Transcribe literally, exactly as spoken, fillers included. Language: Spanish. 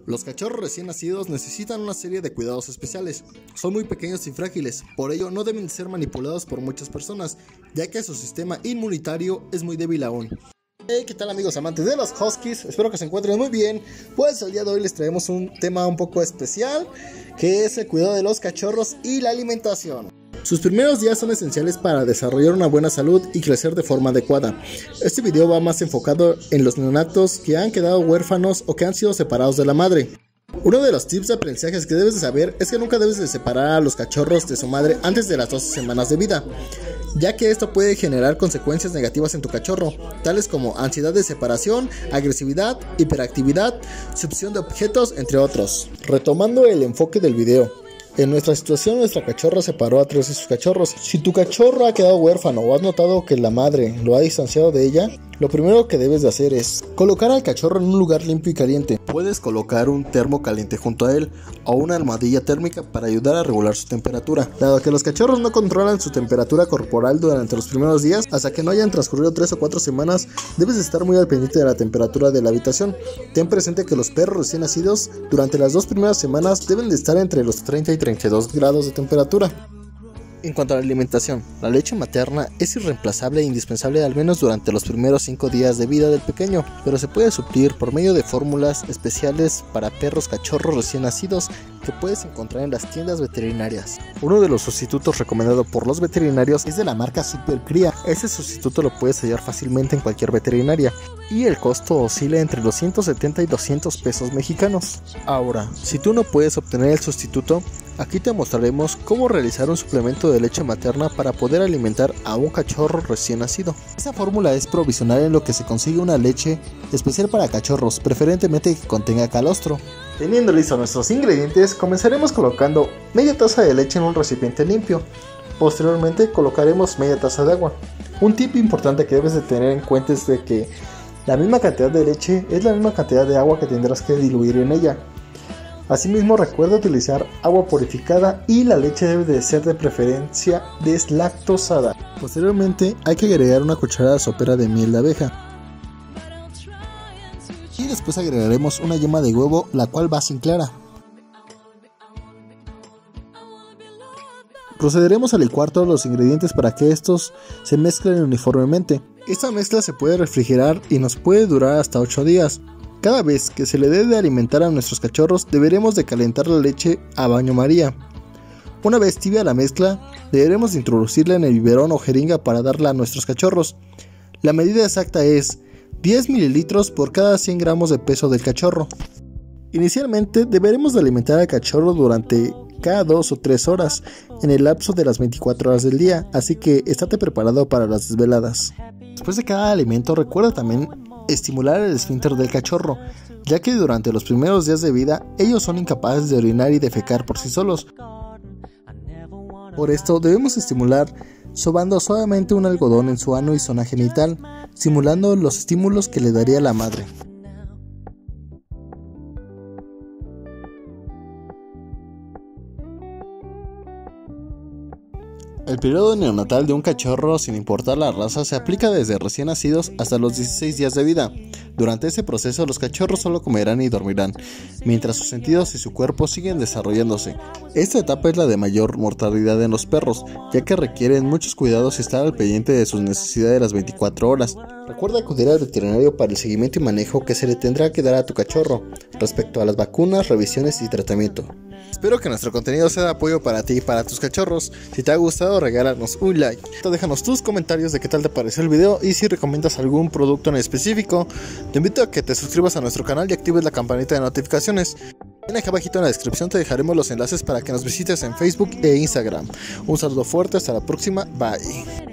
Los cachorros recién nacidos necesitan una serie de cuidados especiales. Son muy pequeños y frágiles, por ello no deben ser manipulados por muchas personas, ya que su sistema inmunitario es muy débil aún. Hey, ¿qué tal amigos amantes de los Huskies? Espero que se encuentren muy bien. Pues el día de hoy les traemos un tema un poco especial, que es el cuidado de los cachorros y la alimentación. Sus primeros días son esenciales para desarrollar una buena salud y crecer de forma adecuada. Este video va más enfocado en los neonatos que han quedado huérfanos o que han sido separados de la madre. Uno de los tips de aprendizaje que debes de saber es que nunca debes de separar a los cachorros de su madre antes de las doce semanas de vida, ya que esto puede generar consecuencias negativas en tu cachorro, tales como ansiedad de separación, agresividad, hiperactividad, succión de objetos, entre otros. Retomando el enfoque del video. En nuestra situación, nuestra cachorra separó a tres de sus cachorros. Si tu cachorro ha quedado huérfano o has notado que la madre lo ha distanciado de ella, lo primero que debes de hacer es colocar al cachorro en un lugar limpio y caliente. Puedes colocar un termo caliente junto a él o una almohadilla térmica para ayudar a regular su temperatura. Dado que los cachorros no controlan su temperatura corporal durante los primeros días, hasta que no hayan transcurrido tres o cuatro semanas, debes estar muy al pendiente de la temperatura de la habitación. Ten presente que los perros recién nacidos durante las dos primeras semanas deben de estar entre los treinta y treinta y dos grados de temperatura. En cuanto a la alimentación, la leche materna es irreemplazable e indispensable al menos durante los primeros cinco días de vida del pequeño, pero se puede suplir por medio de fórmulas especiales para perros cachorros recién nacidos que puedes encontrar en las tiendas veterinarias. Uno de los sustitutos recomendados por los veterinarios es de la marca Super Cría. Este sustituto lo puedes hallar fácilmente en cualquier veterinaria y el costo oscila entre los ciento setenta y doscientos pesos mexicanos. Ahora, si tú no puedes obtener el sustituto, aquí te mostraremos cómo realizar un suplemento de leche materna para poder alimentar a un cachorro recién nacido. Esta fórmula es provisional en lo que se consigue una leche especial para cachorros, preferentemente que contenga calostro. Teniendo listos nuestros ingredientes, comenzaremos colocando media taza de leche en un recipiente limpio. Posteriormente colocaremos media taza de agua. Un tip importante que debes de tener en cuenta es de que la misma cantidad de leche es la misma cantidad de agua que tendrás que diluir en ella. Asimismo, recuerda utilizar agua purificada y la leche debe de ser de preferencia deslactosada. Posteriormente hay que agregar una cucharada sopera de miel de abeja. Y después agregaremos una yema de huevo, la cual va sin clara. Procederemos a licuar todos los ingredientes para que estos se mezclen uniformemente. Esta mezcla se puede refrigerar y nos puede durar hasta ocho días. Cada vez que se le dé de alimentar a nuestros cachorros, deberemos de calentar la leche a baño María. Una vez tibia la mezcla, deberemos de introducirla en el biberón o jeringa para darla a nuestros cachorros. La medida exacta es diez mililitros por cada cien gramos de peso del cachorro. Inicialmente deberemos de alimentar al cachorro durante cada dos o tres horas en el lapso de las veinticuatro horas del día, así que estate preparado para las desveladas. Después de cada alimento, recuerda también estimular el esfínter del cachorro, ya que durante los primeros días de vida ellos son incapaces de orinar y defecar por sí solos. Por esto debemos estimular sobando suavemente un algodón en su ano y zona genital, simulando los estímulos que le daría la madre. El periodo neonatal de un cachorro, sin importar la raza, se aplica desde recién nacidos hasta los dieciséis días de vida. Durante este proceso, los cachorros solo comerán y dormirán, mientras sus sentidos y su cuerpo siguen desarrollándose. Esta etapa es la de mayor mortalidad en los perros, ya que requieren muchos cuidados y estar al pendiente de sus necesidades las veinticuatro horas. Recuerda acudir al veterinario para el seguimiento y manejo que se le tendrá que dar a tu cachorro, respecto a las vacunas, revisiones y tratamiento. Espero que nuestro contenido sea de apoyo para ti y para tus cachorros. Si te ha gustado, regálanos un like. Déjanos tus comentarios de qué tal te pareció el video y si recomiendas algún producto en específico. Te invito a que te suscribas a nuestro canal y actives la campanita de notificaciones. Aquí abajito en la descripción te dejaremos los enlaces para que nos visites en Facebook e Instagram. Un saludo fuerte, hasta la próxima, bye.